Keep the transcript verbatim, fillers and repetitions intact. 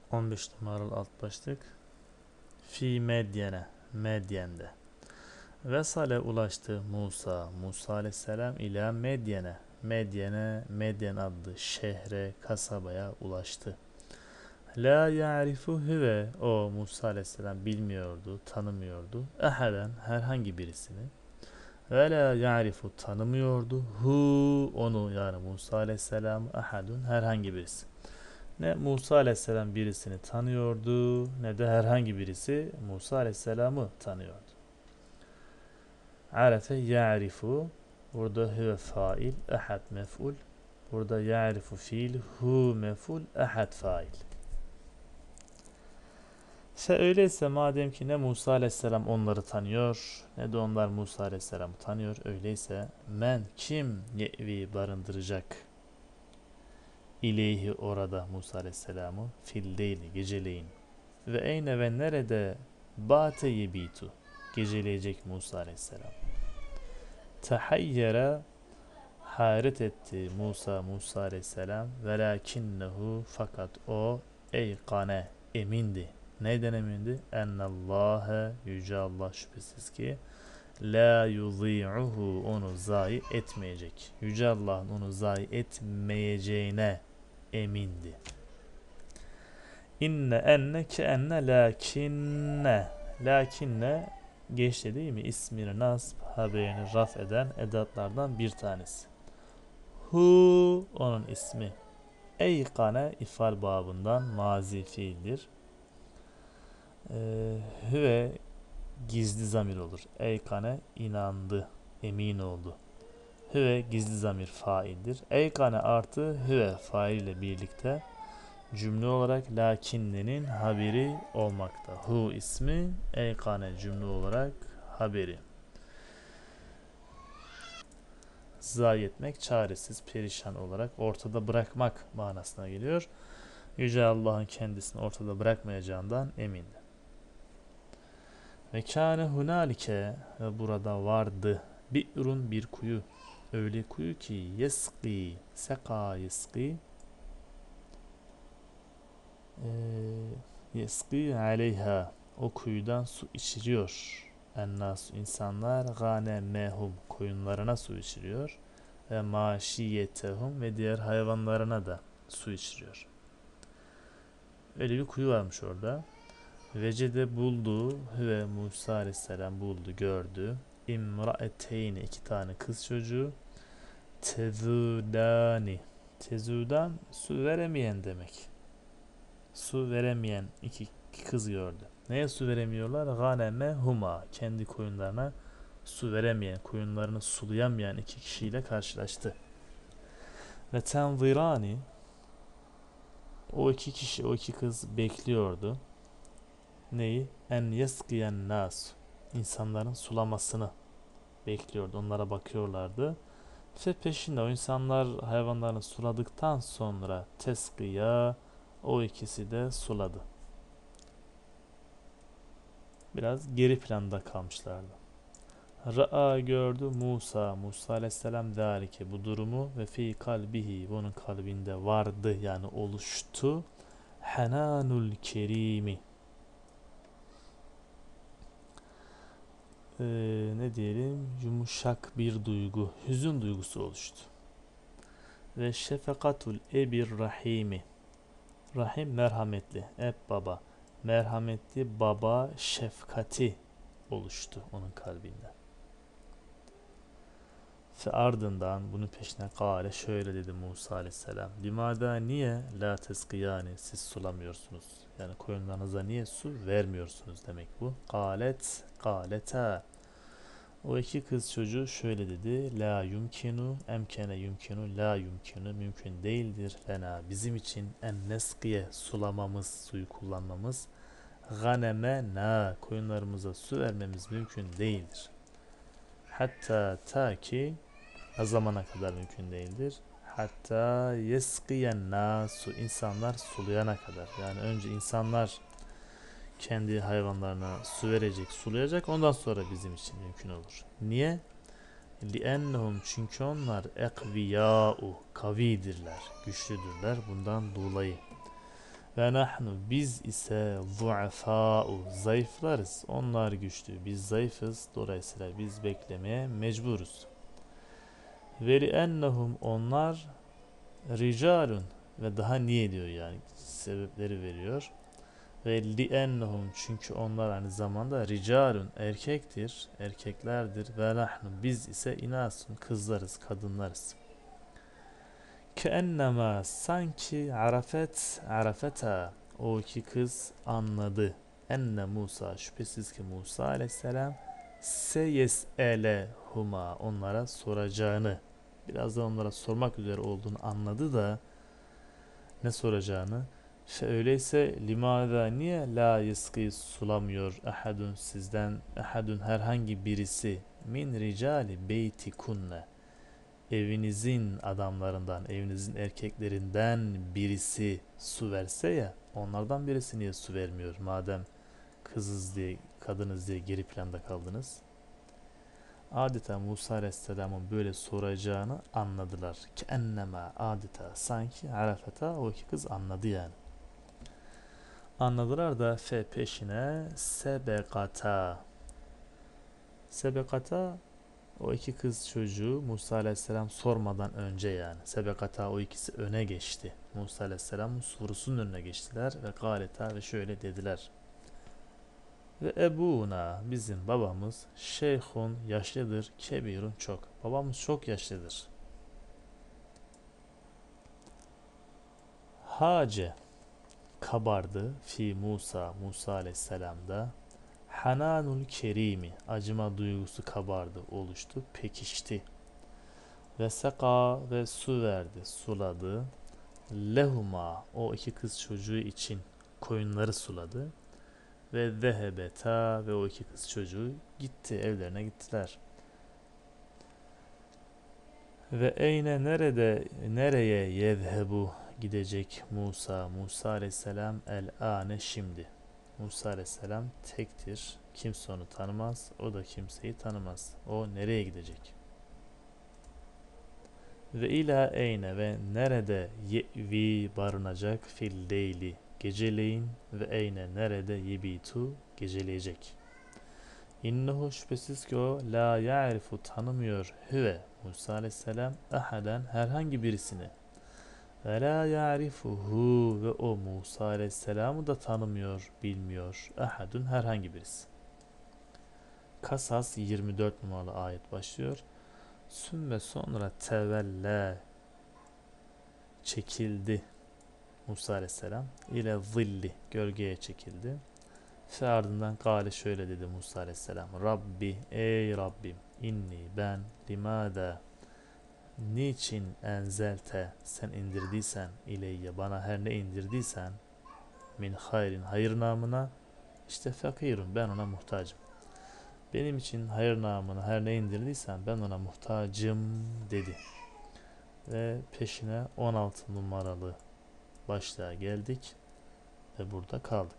on beş numaralı alt başlık. Fi medyene, Medyen'de. Vesale ulaştı Musa, Musa aleyhisselam ila Medyen'e, Medyen'e, Medyen adlı şehre, kasabaya ulaştı. La ya'rifu huve, o Musa aleyhisselam bilmiyordu, tanımıyordu. Eheden, herhangi birisini. Ve la ya'rifu, tanımıyordu. Hu, onu, yani Musa aleyhisselam, ahadun, herhangi birisi. Ne Musa aleyhisselam birisini tanıyordu, ne de herhangi birisi Musa aleyhisselamı tanıyordu. Arefe ya'rifu, burada huve fail, ahad mef'ul. Burada ya'rifu fiil, hu mef'ul, ahad fail. İşte öyleyse madem ki ne Musa aleyhisselam onları tanıyor, ne de onlar Musa aleyhisselamı tanıyor, öyleyse men, kim ye'vi, barındıracak, ileyhi, orada Musa aleyhisselamı, fil değil, geceleyin. Ve eyne, ve nerede, bate yebitu, geceleyecek Musa aleyhisselam. Tehayyere, hayret etti Musa, Musa aleyhisselam. Velakinnehu, fakat o, eykane, emindi. Neyden emindi? Ennallâhe, yüce Allah şüphesiz ki, la yudî'uhu, onu zayi etmeyecek. Yüce Allah'ın onu zayi etmeyeceğine emindi. İnne enne ke enne lakinne, lakinne geçti değil mi? İsmini nasb, haberini raf eden edatlardan bir tanesi. Hu, onun ismi. Eykane, ifal babından mazi fiildir. Ee, hüve gizli zamir olur. Eykane, inandı, emin oldu. Hüve gizli zamir faildir. Eykane artı hüve fail ile birlikte cümle olarak lakinnenin haberi olmakta. Hu ismi, eykane cümle olarak haberi. Zayi etmek, çaresiz, perişan olarak ortada bırakmak manasına geliyor. Yüce Allah'ın kendisini ortada bırakmayacağından emindi. Ve kâne hunalike, ve burada vardı, bi'run, bir kuyu, öyle kuyu ki yeski, seka yeski, e, yeski aleyha, o kuyudan su içiriyor. Ennas, insanlar, gane mehum, koyunlarına su içiriyor. Ve maşiyetehum, ve diğer hayvanlarına da su içiriyor. Öyle bir kuyu varmış orada. Vecede buldu ve Musa aleyhisselam buldu, gördü. İmraeteyni, iki tane kız çocuğu. Tezudani, tezudan, su veremeyen demek. Su veremeyen iki, iki kız gördü. Neye su veremiyorlar? Ganeme huma, kendi koyunlarına su veremeyen, koyunlarını sulayamayan iki kişiyle karşılaştı. Ve tenzirani, o iki kişi, o iki kız bekliyordu. Neyi? En yeskiyen nas, insanların sulamasını bekliyordu. Onlara bakıyorlardı. Ve peşinde o insanlar hayvanlarını suladıktan sonra teskiya, o ikisi de suladı. Biraz geri planda kalmışlardı. Ra'a, gördü Musa, Musa aleyhisselam zâlike, bu durumu, ve fi kalbihi, bunun kalbinde vardı, yani oluştu. Hananul kerimi, Ee, ne diyelim, yumuşak bir duygu, hüzün duygusu oluştu. Ve şefekatul ebir rahimi, rahim merhametli, eb baba, merhametli baba şefkati oluştu onun kalbinde. Ve ardından bunun peşine kâle, şöyle dedi Musa aleyhisselam. Limada, niye la teskiyani, siz sulamıyorsunuz? Yani koyunlarınıza niye su vermiyorsunuz demek bu. Kâlet, kâleta, o iki kız çocuğu şöyle dedi. La yumkinu, emkene yumkinu, la yumkinu, mümkün değildir. Lena, bizim için, en neskiye, sulamamız, suyu kullanmamız. Ganeme na, koyunlarımıza su vermemiz mümkün değildir. Hatta ta ki, ne zamana kadar mümkün değildir? Hatta yeskiyen nasu, insanlar sulayana kadar. Yani önce insanlar kendi hayvanlarına su verecek, sulayacak, ondan sonra bizim için mümkün olur. Niye? Li'ennehum, çünkü onlar ekviyâ'u, kavidirler, güçlüdürler, bundan dolayı. Ve nahnu biz ise zuafa'u zayıflarız. Onlar güçlü. Biz zayıfız. Dolayısıyla biz beklemeye mecburuz. Ve li'ennehum onlar ricalun ve daha niye diyor yani sebepleri veriyor. Ve li'ennehum çünkü onlar aynı zamanda ricalun erkektir, erkeklerdir ve nahnu biz ise inasun kızlarız, kadınlarız. Keennema sanki arafet arafeta o iki kız anladı. Enne Musa şüphesiz ki Musa aleyhisselam seyes'ele huma onlara soracağını birazdan onlara sormak üzere olduğunu anladı da ne soracağını fe öyleyse limada niye la yıskı sulamıyor ahadun sizden ahadun herhangi birisi min ricali beyti kunne evinizin adamlarından, evinizin erkeklerinden birisi su verse ya, onlardan birisi niye su vermiyor? Madem kızız diye, kadınız diye geri planda kaldınız. Adeta Musa Aleyhisselam'ın böyle soracağını anladılar. Ki ennema adeta sanki arafeta o iki kız anladı yani. Anladılar da fe peşine sebekata. Sebekata o iki kız çocuğu Musa Aleyhisselam sormadan önce yani. Sebekata o ikisi öne geçti. Musa Aleyhisselam'ın sorusunun önüne geçtiler ve galeta ve şöyle dediler. Ve ebuna bizim babamız şeyhun yaşlıdır, kebirun çok. Babamız çok yaşlıdır. Hace kabardı fi Musa, Musa Aleyhisselam'da. Hananul kerimi acıma duygusu kabardı, oluştu, pekişti. Ve seka ve su verdi, suladı. Lehuma o iki kız çocuğu için koyunları suladı. Ve zehebeta ve o iki kız çocuğu gitti, evlerine gittiler. Ve eyne nerede nereye yezhebu gidecek Musa Musa aleyhisselam el ane şimdi. Musa aleyhisselam tektir. Kimse onu tanımaz. O da kimseyi tanımaz. O nereye gidecek? Ve ila eyne ve nerede yevi barınacak fil leyli geceleyin ve eyne nerede yebitu geceleyecek. İnnehu şüphesiz ki o la ya'rifu tanımıyor hüve Musa aleyhisselam ahaden herhangi birisini ve la ya'rifuhu ve o Musa aleyhisselamı da tanımıyor bilmiyor ahadun herhangi birisi. Kasas yirmi dört numaralı ayet başlıyor. Sümme sonra tevelle çekildi Musa aleyhisselam ile zilli gölgeye çekildi. Ve ardından gale şöyle dedi Musa aleyhisselam. Rabbi ey Rabbim inni ben limada niçin enzelte sen indirdiysen ileyye bana her ne indirdiysen min hayrin hayır namına işte fakirun ben ona muhtacım. Benim için hayır namına her ne indirdiysen ben ona muhtacım dedi. Ve peşine on altı numaralı başlığa geldik ve burada kaldık.